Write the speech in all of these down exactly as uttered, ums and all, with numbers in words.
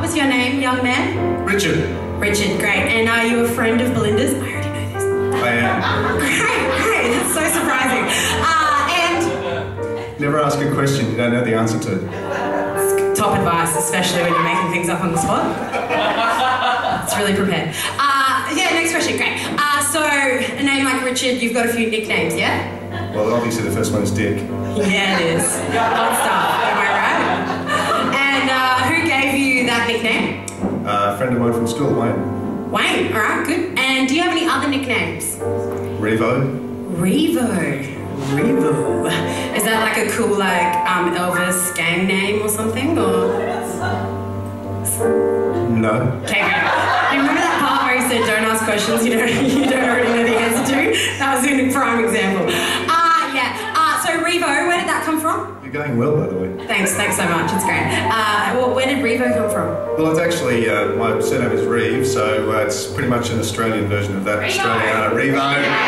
was your name, young man? Richard. Richard, great. And are you a friend of Belinda's? I already know this. I am. Great, great. That's so surprising. Uh, and... Never ask a question you don't know the answer to. It's top advice, especially when you're making things up on the spot. It's really prepared. Uh, yeah, next question, great. Uh, so, a name like Richard, you've got a few nicknames, yeah? Well, obviously the first one is Dick. Yeah, it is. Hot stuff, am I right? And uh, who gave you that nickname? Uh, a friend of mine from school, Wayne. Wayne, alright, good. And do you have any other nicknames? Revo. Revo. Revo. Is that like a cool, like, um, Elvis gang name or something, or...? No. Okay, great. You remember that part where he said, don't ask questions you don't, you don't already know the answer to? That was a prime example. Uh, yeah. Uh, so Revo, where did that come from? You're going well, by the way. Thanks, thanks so much, it's great. Uh, well, where did Revo come from? Well, it's actually, uh, my surname is Reeve, so uh, it's pretty much an Australian version of that. Australiana, Revo.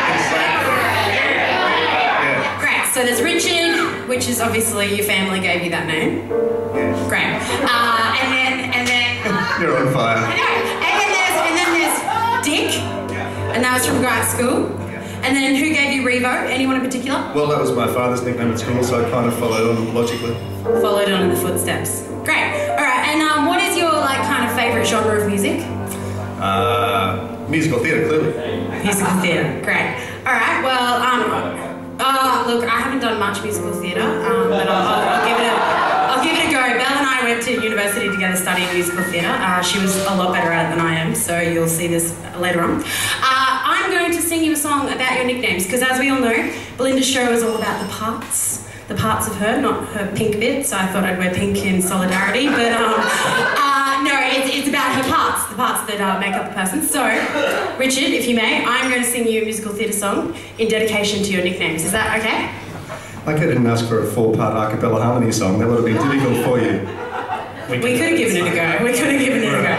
Yeah. Great, so there's Richard, which is obviously your family gave you that name. Yeah. Great. Uh, and then, and then... You're on fire. I know. And then there's, and then there's Dick, and that was from grad school. And then who gave you Revo? Anyone in particular? Well, that was my father's nickname at school, so I kind of followed on logically. Followed on in the footsteps. Great. All right. And um, what is your like kind of favourite genre of music? Uh, musical theatre, clearly. Musical theatre. Great. All right. Well, um, uh, look, I haven't done much musical theatre, um, but I'll, I'll, I'll give it a, I'll give it a go. Belle and I went to university together studying musical theatre. Uh, she was a lot better at it than I am, so you'll see this later on. Uh, I'm going to sing you a song about your nicknames, because as we all know, Belinda's show is all about the parts, the parts of her, not her pink bit, so I thought I'd wear pink in solidarity, but um, uh, no, it's, it's about her parts, the parts that uh, make up the person. So, Richard, if you may, I'm going to sing you a musical theatre song in dedication to your nicknames. Is that okay? Like I didn't ask for a four-part a cappella harmony song, that would have been difficult for you. We, we could have given it a go, we could have given it a go.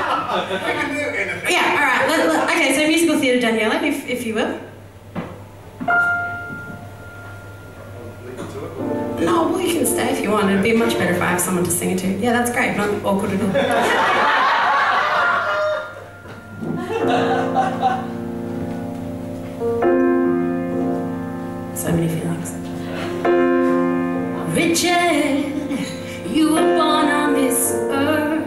Yeah, all right. Let, let, okay, so musical theatre, Daniele, if, if you will. No, well, you can stay if you want. It'd be much better if I have someone to sing it to. Yeah, that's great. Not awkward at all. So many feelings. Richard, you were born on this earth.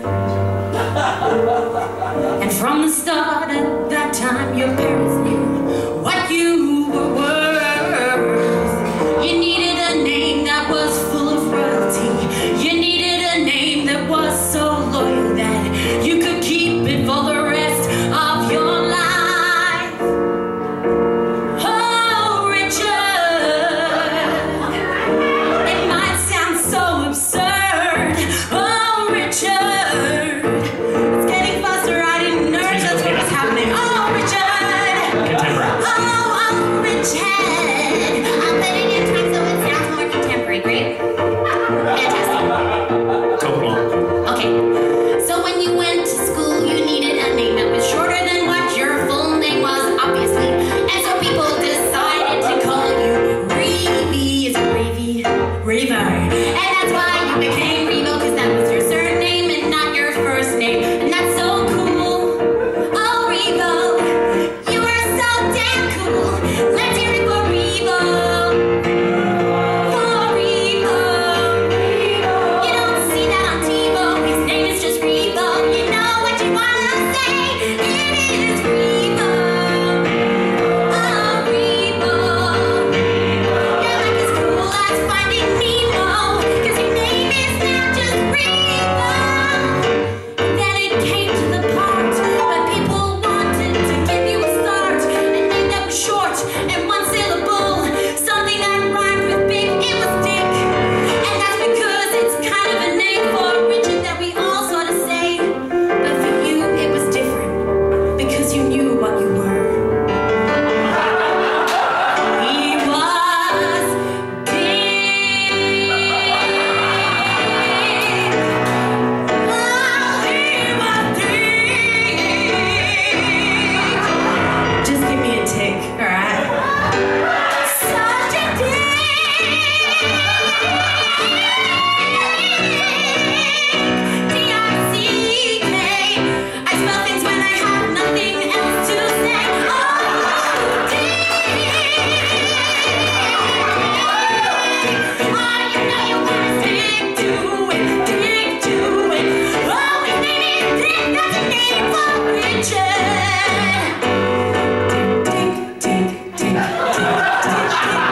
And from the start at that time, your parents knew what you were worth. You needed a name that was full of royalty. You needed a name that was so loyal that you could keep it for the rest of your life. Oh, Richard, it might sound so absurd. Oh, Richard, it's getting faster, I didn't know that's what was happening. Oh, Richard,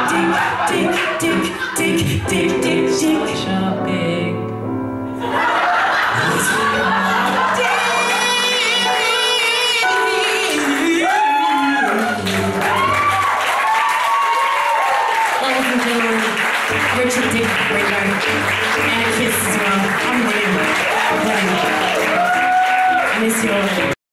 dick, dick, dick, dick, dick, dick.